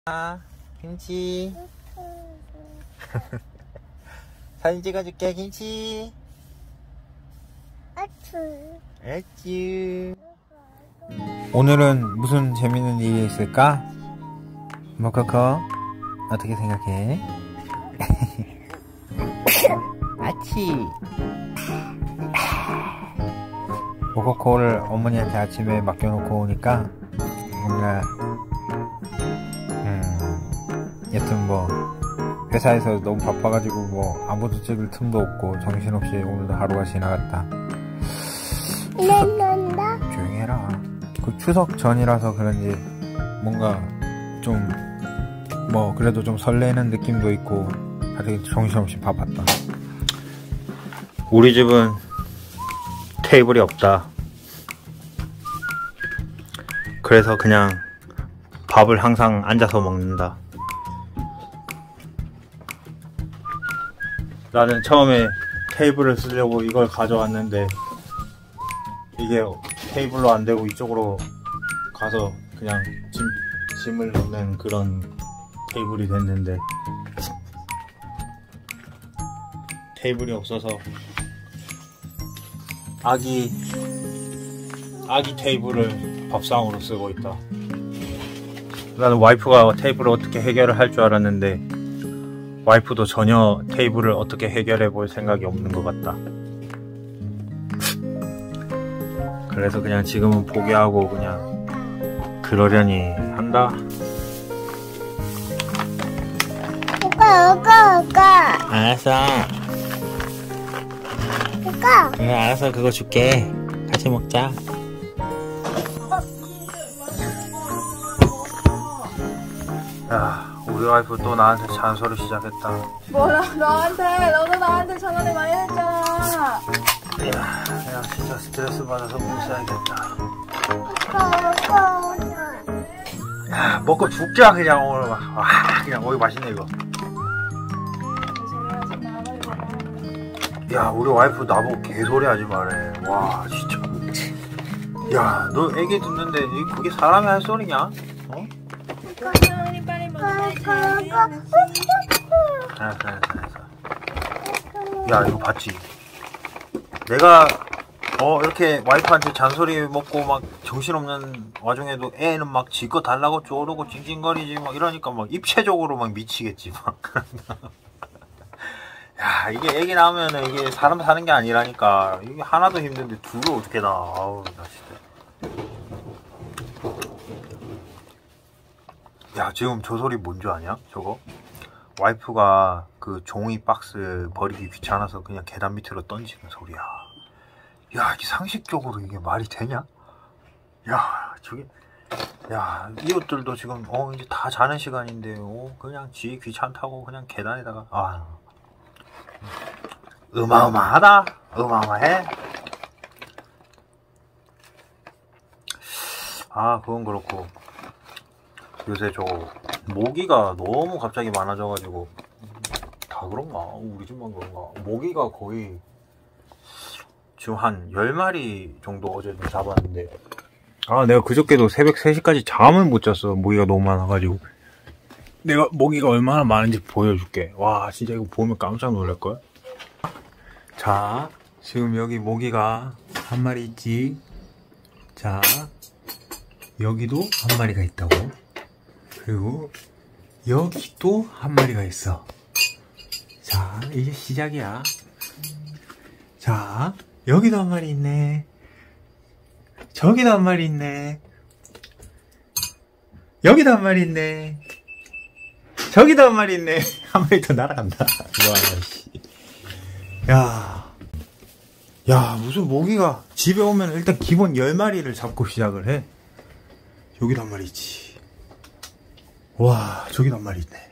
김치. 사진 찍어줄게. 김치. 애쭈. 오늘은 무슨 재밌는 일이 있을까? 모코코 어떻게 생각해? 아치. 모코코를 어머니한테 아침에 맡겨놓고 오니까 뭔가 여튼 뭐 회사에서 너무 바빠가지고 뭐 아무도 찍을 틈도 없고 정신없이 오늘도 하루가 지나갔다. 조용히 해라. 그 추석 전이라서 그런지 뭔가 좀 뭐 그래도 좀 설레는 느낌도 있고 하여튼 정신없이 바빴다. 우리 집은 테이블이 없다. 그래서 그냥 밥을 항상 앉아서 먹는다. 나는 처음에 테이블을 쓰려고 이걸 가져왔는데 이게 테이블로 안 되고 이쪽으로 가서 그냥 짐을 넣는 그런 테이블이 됐는데 테이블이 없어서 아기 테이블을 밥상으로 쓰고 있다. 나는 와이프가 테이블을 어떻게 해결을 할 줄 알았는데 와이프도 전혀 테이블을 어떻게 해결해 볼 생각이 없는 것 같다. 그래서 그냥 지금은 포기하고 그냥 그러려니 한다. 알았어. 그래, 알았어. 그거 줄게. 같이 먹자. 야, 우리 와이프 또 나한테 잔소리 시작했다. 뭐라 너한테? 너도 나한테 전화를 많이 했잖아. 야, 진짜 스트레스 받아서 못 살겠다. 야, 먹고 죽자 그냥 오늘 막. 그냥 거기 맛있네 이거. 야, 우리 와이프 나보고 개소리 하지 말해. 와, 진짜. 야, 너 애기 듣는데 그게 사람이 할 소리냐? 어? 빨리 먹어. 알았어. 야, 이거 봤지? 내가 이렇게 와이프한테 잔소리 먹고 막 정신없는 와중에도 애는 막 지 거 달라고 쪼르고 징징거리지 막 이러니까 막 입체적으로 막 미치겠지 막. 야, 이게 애기 낳으면은 이게 사람 사는 게 아니라니까. 이게 하나도 힘든데 둘을 어떻게 낳아. 아우, 나 진짜. 야, 지금 저 소리 뭔지 아냐? 저거? 와이프가 그 종이 박스 버리기 귀찮아서 그냥 계단 밑으로 던지는 소리야. 야, 이게 상식적으로 이게 말이 되냐? 야, 저게. 야, 이웃들도 지금 이제 다 자는 시간인데 그냥 지 귀찮다고 그냥 계단에다가 어마어마하다. 어마어마해. 그건 그렇고 요새 저 모기가 너무 갑자기 많아져가지고 다 그런가? 우리 집만 그런가? 모기가 거의 지금 한 10마리 정도 어제 좀 잡았는데 내가 그저께도 새벽 3시까지 잠을 못 잤어. 모기가 너무 많아가지고. 내가 모기가 얼마나 많은지 보여줄게. 와, 진짜 이거 보면 깜짝 놀랄걸? 자, 지금 여기 모기가 한 마리 있지. 자, 여기도 한 마리가 있다고. 그리고 여기도 한 마리가 있어. 자, 이제 시작이야. 자, 여기도 한 마리 있네. 저기도 한 마리 있네. 여기도 한 마리 있네. 저기도 한 마리 있네. 한 마리 더 날아간다. 와, 씨. 야, 무슨 모기가 집에 오면 일단 기본 10마리를 잡고 시작을 해. 여기도 한 마리 있지. 와, 저기도 한 마리 있네.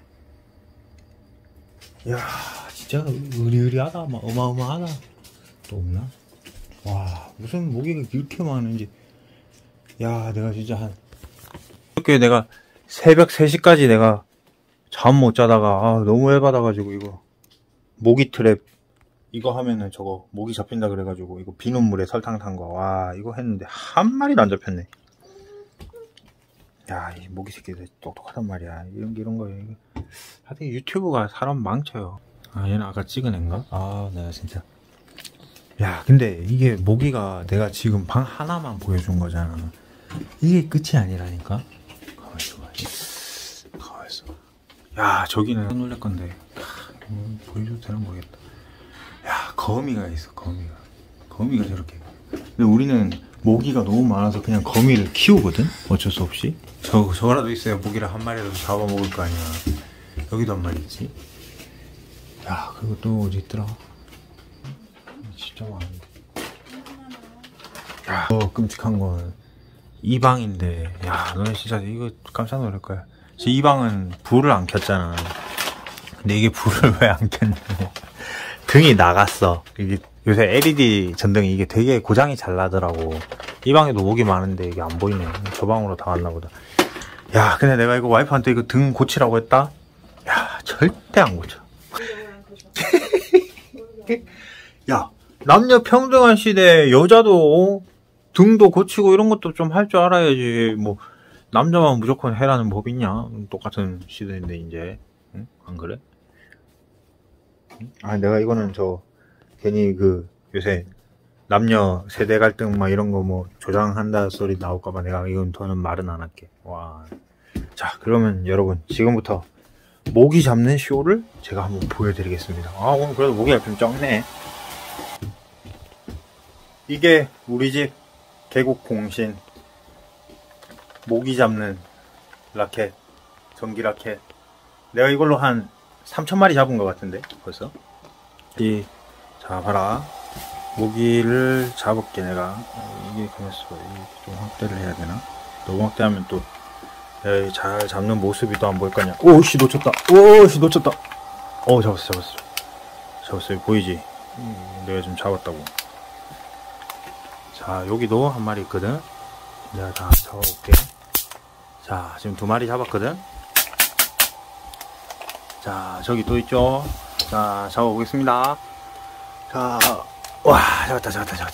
야, 진짜 의리의리하다. 막 어마어마하다. 또 없나? 와, 무슨 모기가 이렇게 많은지. 야, 내가 진짜 이렇게 내가 새벽 3시까지 내가 잠 못 자다가 너무 열받아가지고 이거 모기 트랩 이거 하면은 저거 모기 잡힌다 그래가지고 이거 비눗물에 설탕 탄 거 와 이거 했는데 한 마리도 안 잡혔네. 야, 이 모기 새끼들 똑똑하단 말이야. 이런 거. 하여튼 유튜브가 사람 망쳐요. 아, 얘는 아까 찍은 애인가? 아, 내가 진짜. 야, 근데 이게 모기가 내가 지금 방 하나만 보여준 거잖아. 이게 끝이 아니라니까? 가만있어. 야, 저기는 놀랄 건데. 보여줘도 되나 모르겠다. 야, 거미가 있어, 거미가 저렇게. 근데 우리는 모기가 너무 많아서 그냥 거미를 키우거든? 어쩔 수 없이. 저거라도 있어야 모기를 한 마리라도 잡아먹을 거 아니야. 여기도 한 마리 있지. 야, 그리고 또 어디 있더라? 진짜 많은데. 야, 끔찍한 건 이 방인데, 야, 너네 진짜 이거 깜짝 놀랄 거야. 이 방은 불을 안 켰잖아. 근데 이게 불을 왜 안 켰냐? 등이 나갔어. 이게 요새 LED 전등이 이게 되게 고장이 잘 나더라고. 이 방에도 모기 많은데 이게 안 보이네. 저 방으로 다 왔나 보다. 야, 근데 내가 이거 와이프한테 이거 등 고치라고 했다? 야, 절대 안 고쳐. 야, 남녀 평등한 시대에 여자도 등도 고치고 이런 것도 좀 할 줄 알아야지. 뭐 남자만 무조건 해라는 법 있냐? 똑같은 시대인데 이제. 응? 안 그래? 아, 내가 이거는 괜히 요새 남녀 세대 갈등 막 이런 거 뭐 조장한다 소리 나올까봐 내가 이건 더는 말은 안 할게. 와. 자, 그러면 여러분 지금부터 모기 잡는 쇼를 제가 한번 보여드리겠습니다. 아, 오늘 그래도 모기가 좀 적네. 이게 우리 집 계곡 공신 모기 잡는 라켓, 전기 라켓. 내가 이걸로 한 3,000마리 잡은 것 같은데 벌써. 자, 봐라. 모기를 잡을게 내가. 이게 가만있어. 이게 좀 확대를 해야 되나? 너무 확대하면 또 잘 잡는 모습이 또 안 보일 거 아니야. 오씨, 놓쳤다. 오씨, 놓쳤다. 잡았어요. 보이지? 내가 좀 잡았다고. 자, 여기도 한 마리 있거든. 내가 다 잡아볼게. 자, 지금 2마리 잡았거든. 자, 저기 또 있죠. 자, 잡아보겠습니다. 자, 와, 잡았다.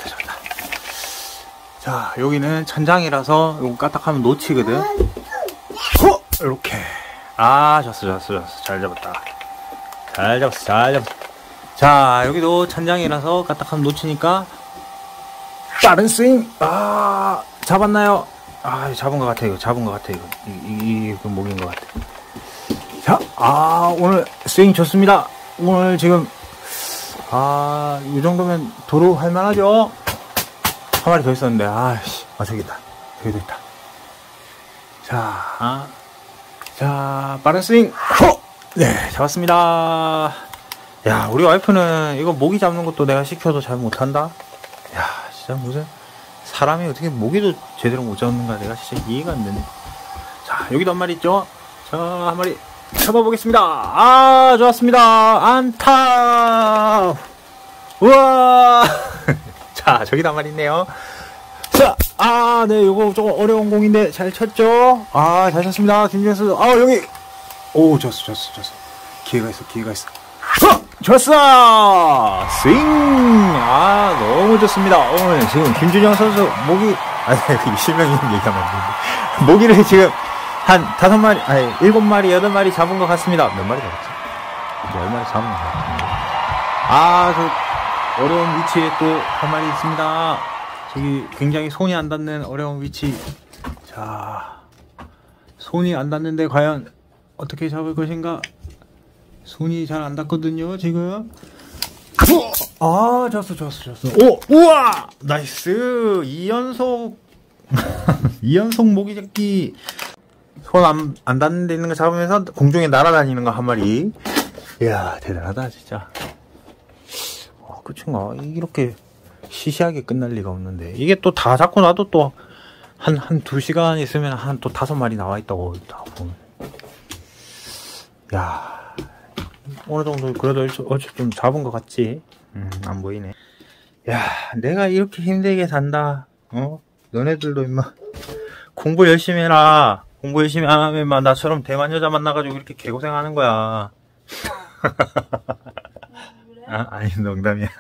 자, 여기는 천장이라서 요거 까딱하면 놓치거든. 이렇게. 아, 좋았어. 잘 잡았다. 자, 여기도 천장이라서 까딱하면 놓치니까 빠른 스윙. 아, 잡았나요? 아, 잡은 것 같아. 이거 이거 목인 것 같아. 자, 오늘 스윙 좋습니다. 오늘 지금 이 정도면 도로 할만하죠? 한 마리 더 있었는데, 저기 있다. 저기도 있다. 자, 빠른 스윙. 네, 잡았습니다. 야, 우리 와이프는 이거 모기 잡는 것도 내가 시켜도 잘 못한다? 야, 진짜 무슨 사람이 어떻게 모기도 제대로 못 잡는가 내가 진짜 이해가 안 되네. 자, 여기도 한 마리 있죠? 자, 한 마리 잡아보겠습니다. 좋았습니다. 안타. 우와. 자, 저기도 한 마리 있네요. 자, 네, 요거 조금 어려운 공인데 잘 쳤죠? 잘 쳤습니다. 김진수. 여기. 오, 좋았어. 기회가 있어. 좋았어! 스윙! 너무 좋습니다. 오늘 지금 김준영 선수 모기, 실명 이름 얘기하면 안 되는데. 모기를 지금 한 5마리, 7마리, 8마리 잡은 것 같습니다. 몇 마리 잡았지? 10마리 잡은 것 같은데. 저 어려운 위치에 또 한 마리 있습니다. 저기 굉장히 손이 안 닿는 어려운 위치. 자, 손이 안 닿는데 과연 어떻게 잡을 것인가? 손이 잘 안 닿거든요, 지금. 좋았어. 우와! 나이스! 2연속. 2연속 모기 잡기. 손 안 닿는 데 있는 거 잡으면서 공중에 날아다니는 거 한 마리. 이야, 대단하다, 진짜. 끝인가? 이렇게 시시하게 끝날 리가 없는데. 이게 또 다 잡고 나도 또 한 2시간 있으면 한 또 5마리 나와 있다고. 보면. 야. 어느 정도 그래도 어차피 좀 잡은 것 같지? 안 보이네. 야, 내가 이렇게 힘들게 산다. 너네들도 임마 공부 열심히 해라. 공부 열심히 안 하면 임마 나처럼 대만 여자 만나가지고 이렇게 개고생하는 거야. 아니, 농담이야.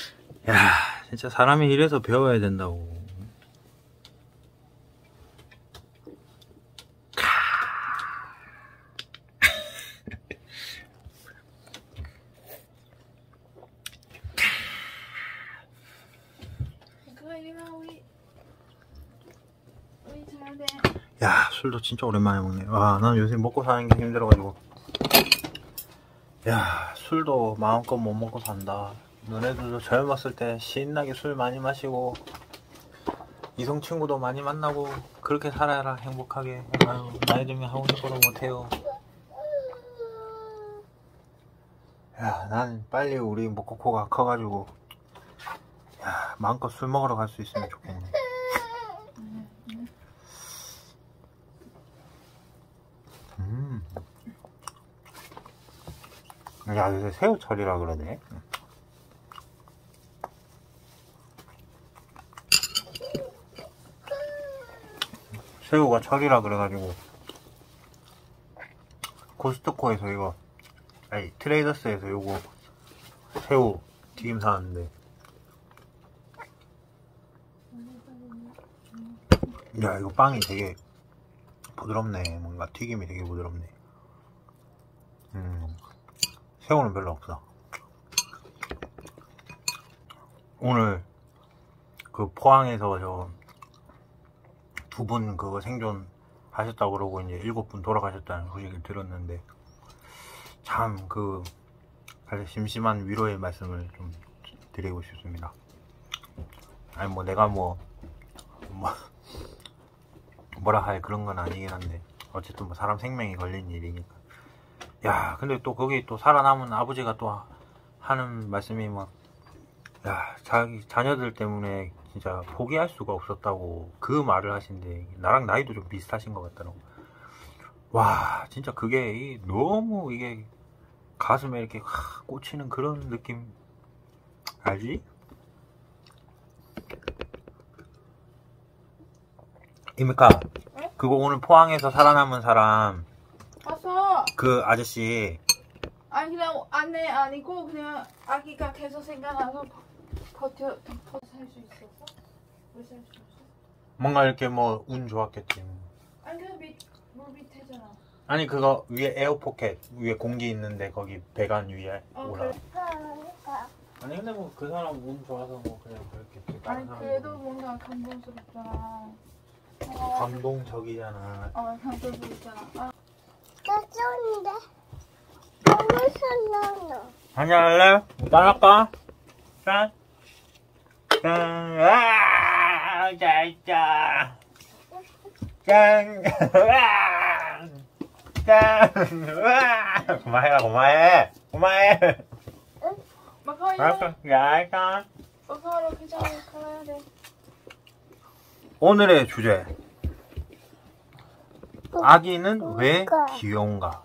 야, 진짜 사람이 이래서 배워야 된다고. 야, 술도 진짜 오랜만에 먹네. 와, 난 요새 먹고 사는 게 힘들어가지고. 야, 술도 마음껏 못 먹고 산다. 너네들도 젊었을 때 신나게 술 많이 마시고 이성 친구도 많이 만나고 그렇게 살아라 행복하게. 아유, 나이 들면 하고 싶은 것도 못해요. 야, 난 빨리 우리 모코코가 커가지고 야, 마음껏 술 먹으러 갈 수 있으면 좋겠네. 야, 요새 새우철이라 그러네. 새우가 철이라 그래가지고 코스트코에서 이거, 아니 트레이더스에서 요거 새우 튀김 사왔는데, 야, 이거 빵이 되게 부드럽네. 뭔가 튀김이 되게 부드럽네. 새우는 별로 없어. 오늘 그 포항에서 저 두 분 그거 생존 하셨다고 그러고 이제 7분 돌아가셨다는 소식을 들었는데, 참 그 사실 심심한 위로의 말씀을 좀 드리고 싶습니다. 아니 뭐 내가 뭐라 할 그런 건 아니긴 한데, 어쨌든 뭐 사람 생명이 걸린 일이니까. 야, 근데 또 거기 또 살아남은 아버지가 또 하는 말씀이 막, 야, 자기 자녀들 때문에 진짜 포기할 수가 없었다고 그 말을 하신데, 나랑 나이도 좀 비슷하신 것 같더라고. 와, 진짜 그게 너무 이게 가슴에 이렇게 꽂히는 그런 느낌 알지? 이미카, 응? 그거 오늘 포항에서 살아남은 사람 왔어. 그 아저씨, 아니 그냥 안내 아니고 그냥 아기가 계속 생각나서 버텨 살 수 있었어? 왜 살 수 없어? 뭔가 이렇게 뭐 운 좋았겠지. 아니 물 밑에잖아. 아니 그거 위에 에어포켓 위에 공기 있는데 거기 배관 위에 올라. 그래. 아니 근데 뭐 그 사람 운 좋아서 뭐 그냥 그렇게 다른 아니 사람 그래도 뭔가 감동스럽잖아. 감동적이잖아. 감동스럽잖아. 떴는데 너무 신나요. 한잔 할래? 짠할까? 짠. 짠. 아, 짠. 짠. 짠. 그만해라, 그만해. 그만해. 마카오야. 알았어. 알았어. 마카오로 괜찮아. 가야 돼. 오늘의 주제. 아기는 왜 귀여운가?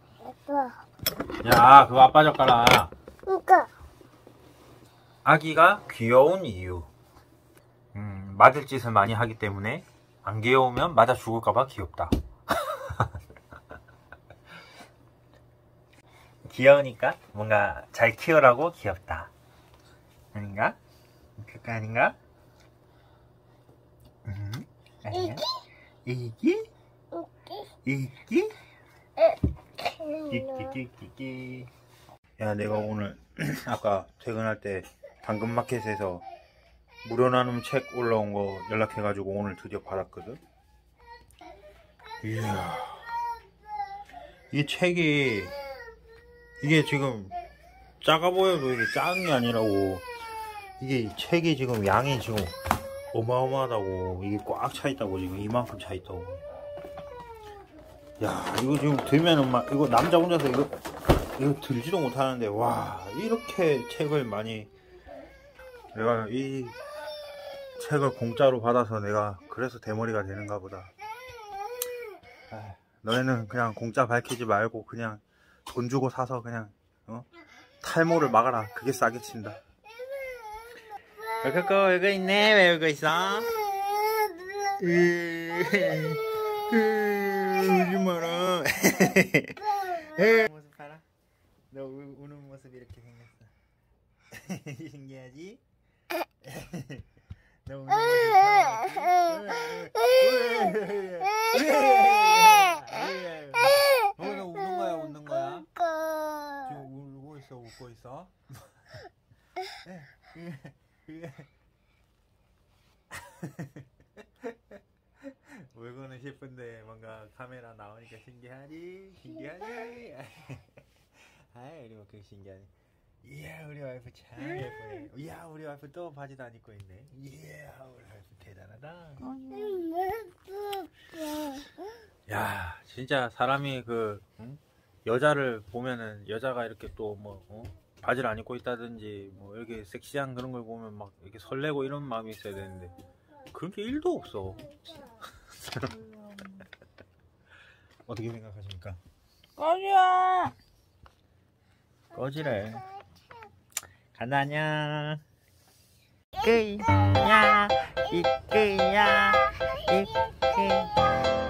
야, 그거 아빠 젓가락. 그러니까 아기가 귀여운 이유. 맞을 짓을 많이 하기 때문에 안 귀여우면 맞아 죽을까봐 귀엽다. 귀여우니까 뭔가 잘 키우라고 귀엽다. 아닌가? 그거 아닌가? 아니야? 이기? 이기? 끼끼끼끼끼. 야, 내가 오늘 아까 퇴근할 때 당근마켓에서 무료 나눔 책 올라온 거 연락해가지고 오늘 드디어 받았거든. 이야, 이 책이 이게 지금 작아 보여도 이게 작은 게 아니라고, 이게 이 책이 지금 양이 지금 어마어마하다고. 이게 꽉 차 있다고. 지금 이만큼 차 있다고. 야, 이거 지금 들면은 막 이거 남자 혼자서 이거 들지도 못하는데, 와, 이렇게 책을 많이, 내가 이 책을 공짜로 받아서 내가 그래서 대머리가 되는가 보다. 너네는 그냥 공짜 밝히지 말고 그냥 돈 주고 사서 그냥 탈모를 막아라. 그게 싸게 친다. 여기 있네. 왜 여기 있어? 울지 마라. 모습 봐라. 너 우는 모습이 이렇게 생겼어. 신기하지? 너 우는 모습 너 우는 거야, 웃는 거야? 지금 울고 있어, 웃고 있어? 울고는 싶은데 카메라 나오니까 신기하지? 신기하지? 아이 우리 와이프 신기하네. 이야 우리 와이프 참 예쁘네. 이야 우리 와이프 또 바지도 안 입고 있네. 이야 우리 와이프 대단하다. 야 진짜 사람이 그 응? 여자를 보면은 여자가 이렇게 또 뭐 바지를 안 입고 있다든지 뭐 이렇게 섹시한 그런 걸 보면 막 이렇게 설레고 이런 마음이 있어야 되는데 그런 게 1도 없어. 어떻게 생각하십니까? 꺼져. 꺼지래. 간다 안녕. 이끄야 이끄야 이끄